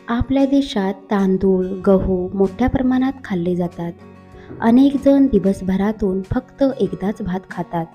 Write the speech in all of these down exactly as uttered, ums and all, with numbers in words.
आपल्या देशात तांदूळ, गहू मोठ्या प्रमाणात खाल्ले जातात. अनेक जण दिवसभरातून फक्त एकदाच भात खातात.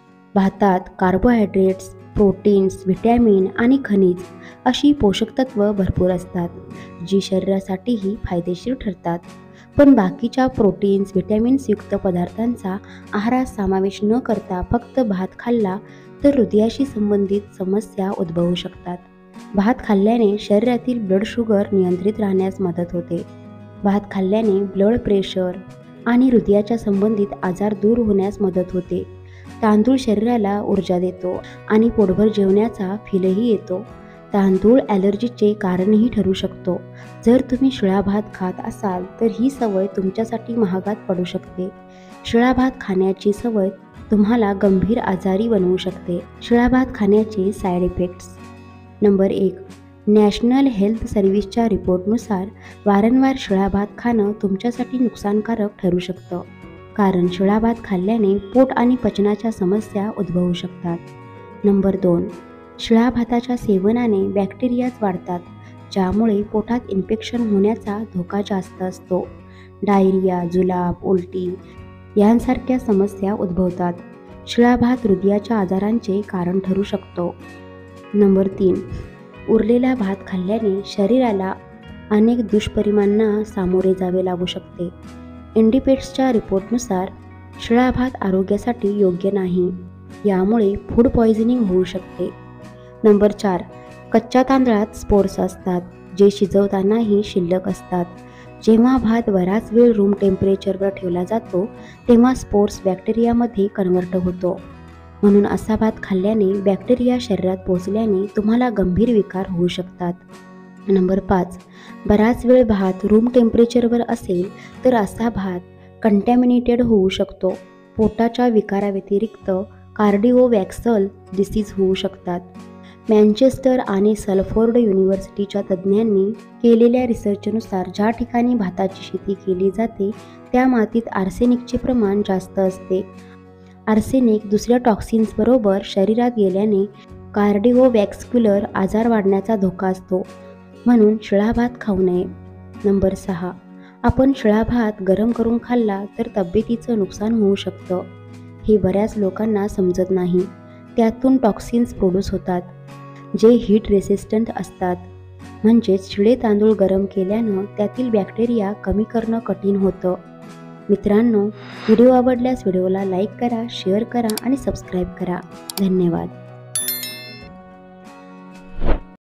भातात कार्बोहायड्रेट्स, प्रोटीन्स, व्हिटॅमिन आणि खनिज अशी पोषक तत्व भरपूर असतात, जी शरीरासाठीही फायदेशीर ठरतात. पण बाकीच्या प्रोटीन्स, व्हिटॅमिन्सयुक्त पदार्थांचा आहारात समावेश न करता फक्त भात खाल्ला तर हृदयाशी संबंधित समस्या उद्भवू शकतात. भात खाल्ल्याने शरीरातील ब्लड शुगर नियंत्रित राहण्यास मदत होते. भात खाल्ल्याने ब्लड प्रेशर आणि हृदयाच्या संबंधित आजार दूर होण्यास मदत होते. तांदूळ शरीराला ऊर्जा देतो आणि पोटभर जेवण्याचा फीलही येतो. तांदूळ ॲलर्जीचे कारणही ठरू शकतो. जर तुम्ही शिळा भात खात असाल तर ही सवय तुमच्यासाठी महागात पडू शकते. शिळा भात खाण्याची सवय तुम्हाला गंभीर आजारी बनवू शकते. शिळा भात खाण्याचे साईड इफेक्ट्स. नंबर एक. नॅशनल हेल्थ सर्व्हिसच्या रिपोर्टनुसार वारंवार शिळा भात खाणं तुमच्यासाठी नुकसानकारक ठरू शकतं, कारण शिळा भात खाल्ल्याने पोट आणि पचनाच्या समस्या उद्भवू शकतात. नंबर दोन. शिळा भाताच्या सेवनाने बॅक्टेरियाज वाढतात, ज्यामुळे पोटात इन्फेक्शन होण्याचा धोका जास्त असतो. डायरिया, जुलाब, उलटी यांसारख्या समस्या उद्भवतात. शिळा भात हृदयाच्या आजारांचे कारण ठरू शकतो. नंबर तीन. उरलेला भात खाल्ल्याने शरीराला अनेक दुष्परिणामांना सामोरे जावे लागू शकते. इंडिपेंडन्सच्या रिपोर्टनुसार शिळा भात आरोग्यासाठी योग्य नाही, यामुळे फूड पॉयझनिंग होऊ शकते. नंबर चार. कच्च्या तांदळात स्पोर्स असतात, जे शिजवतानाही शिल्लक असतात. जेव्हा भात बराच वेळ रूम टेम्परेचरवर ठेवला जातो तेव्हा स्पोर्स बॅक्टेरियामध्ये कन्व्हर्ट होतो. म्हणून असा भात खाल्ल्याने बॅक्टेरिया शरीरात पोचल्याने तुम्हाला गंभीर विकार होऊ शकतात. नंबर पाच. बराच वेळ भात रूम टेम्परेचरवर असेल तर असा भात कंटॅमिनेटेड होऊ शकतो. पोटाच्या विकाराव्यतिरिक्त कार्डिओवॅस्क्युलर डिसीज होऊ शकतात. मँचेस्टर आणि सल्फोर्ड युनिव्हर्सिटीच्या तज्ज्ञांनी केलेल्या रिसर्चनुसार ज्या ठिकाणी भाताची शेती केली जाते त्या मातीत आर्सेनिकचे प्रमाण जास्त असते. आर्सेनिक दुसऱ्या टॉक्सिन्सबरोबर शरीरात गेल्याने कार्डिओवॅस्क्युलर आजार वाढण्याचा धोका असतो. म्हणून शिळा भात खाऊ नये. नंबर सहा. आपण शिळा भात गरम करून खाल्ला तर तब्येतीचं नुकसान होऊ शकतं. हे बऱ्याच लोकांना समजत नाही. त्यातून टॉक्सिन्स प्रोड्यूस होतात, जे हीट रेसिस्टंट असतात. म्हणजेच शिळे तांदूळ गरम केल्यानं त्यातील बॅक्टेरिया कमी करणं कठीण होतं. मित्रांनो, व्हिडिओ आवडल्यास व्हिडिओला लाईक करा, शेअर करा आणि सबस्क्राईब करा. धन्यवाद.